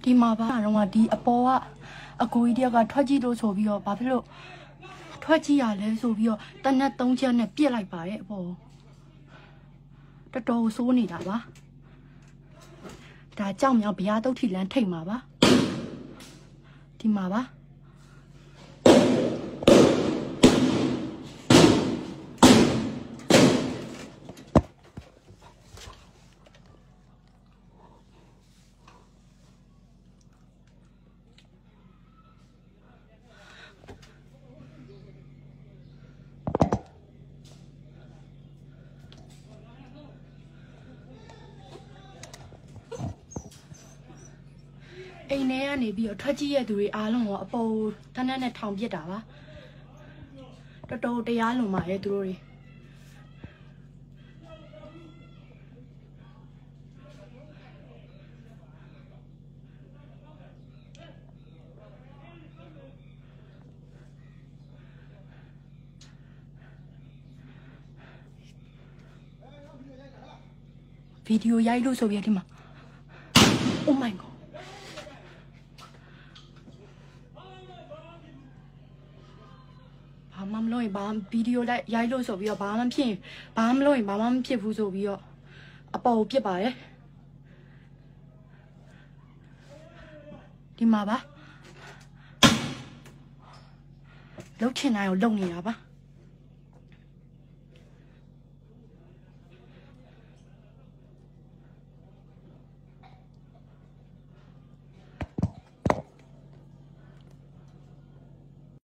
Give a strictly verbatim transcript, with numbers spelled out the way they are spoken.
ဒီမှာပါတော့ဒီအပေါ်ကအကိုကြီးတယောက်ကထွက်ကြည့်လို့ဆိုပြီးတော့ဘာဖြစ်လို့ထွက်ကြည့်ရလဲဆိုပြီးတော့တနက်သုံးချက်နဲ့ပြစ်လိုက်ပါရဲ့အပေါ်တော်တော်ဆိုးနေတာပါဒါကြောက်မြောင်ဘုရားတုတ်ထီလန်းထိတ်မှာပါဒီမှာပါအိမ်ထဲကနေပြီးတော့ထွက်ကြည့်ရသူတွေအားလုံးကအပေါ်တနက်နဲ့ထောင်ပြစ်တာပါတော်တော်တရားလွန်ပါရဲ့သူတို့တွေဗီဒီယိုရိုက်လို့ဆိုပြီးဒီမှာ Oh my godဘာမှမလုပ်ရင်ဘာဗီဒီယိုလိုက်ရိုက်လို့ဆိုပြီးတော့ဘာမှဖြစ်ဘာမှမလုပ်ရင်ဘာမှမဖြစ်ဘူးဆိုပြီးတော့အပေါ်ကိုပြစ်ပါတယ်ဒီမှာပါလှုပ်ချင်တိုင်းကိုလှုပ်နေတာပါ